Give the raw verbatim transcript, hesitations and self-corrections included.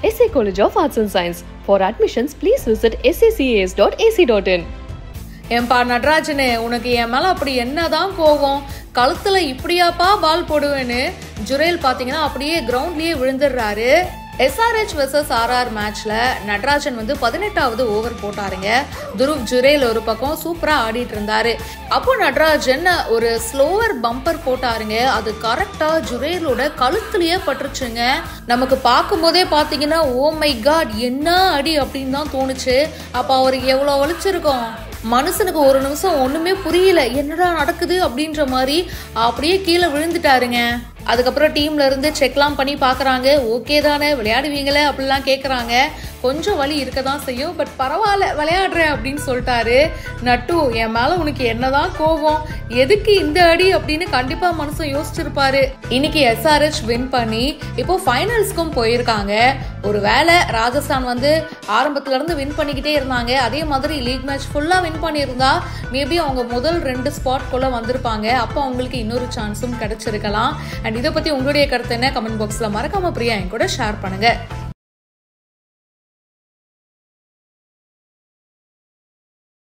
S A College of Arts and Science. For admissions, please visit s a c a s dot a c dot in. ஏன்பா நடராஜனே, உனக்கு என் மேலே அப்படி என்னதான் கோவம்? கழுத்தில் இப்படியாப்பா பால் போடுவேன்னு ஜுரேல் பார்த்தீங்கன்னா அப்படியே கிரவுண்ட்லேயே விழுந்துடுறாரு. S R H versus R R மேட்ச்ல நடராஜன் வந்து பதினெட்டாவது ஓவர் போட்டாருங்க. துருவ் ஜுரேல் ஒரு பக்கம் சூப்பரா ஆடிட்டு இருந்தாரு. அப்போ நடராஜன் ஒரு ஸ்லோவர் பம்பர் போட்டாருங்க. அது கரெக்டா ஜுரேலோட கழுத்துலயே பட்டுருச்சுங்க. நமக்கு பார்க்கும் போதே பாத்தீங்கன்னா ஓ மை காட் என்ன அடி அப்படின்னு தான் தோணுச்சு. அப்ப அவருக்கு எவ்வளவு வலிச்சிருக்கும். மனுஷனுக்கு ஒரு நிமிஷம் ஒண்ணுமே புரியல, என்னடா நடக்குது அப்படின்ற மாதிரி அப்படியே கீழே விழுந்துட்டாருங்க. அதுக்கப்புறம் டீம்ல இருந்து செக்லாம் பண்ணி பாக்குறாங்க. ஓகே தானே, விளையாடுவீங்களே அப்படிலாம் கேட்குறாங்க. கொஞ்சம் வலி இருக்க தான் செய்யும், பட் பரவாயில்ல விளையாடுறேன் அப்படின்னு சொல்லிட்டாரு. நட்டு, என் மேல உனக்கு என்னதான் கோபம், எதுக்கு இந்த அடி அப்படின்னு கண்டிப்பா மனுஷன் யோசிச்சிருப்பாரு. இன்னைக்கு S R H வின் பண்ணி இப்போ ஃபைனல்ஸ்க்கும் போயிருக்காங்க. ஒரு வேளை ராஜஸ்தான் வந்து ஆரம்பத்துல இருந்து வின் பண்ணிக்கிட்டே இருந்தாங்க, அதே மாதிரி லீக் மேட்ச் ஃபுல்லா வின் பண்ணியிருந்தா மேபி அவங்க முதல் ரெண்டு ஸ்பாட்குள்ள வந்திருப்பாங்க. அப்போ அவங்களுக்கு இன்னொரு சான்ஸும் கிடைச்சிருக்கலாம். அண்ட் இதை பத்தி உங்களுடைய கருத்து என்ன? கமெண்ட் பாக்ஸ்ல மறக்காம பிரியா என் கூட ஷேர் பண்ணுங்க.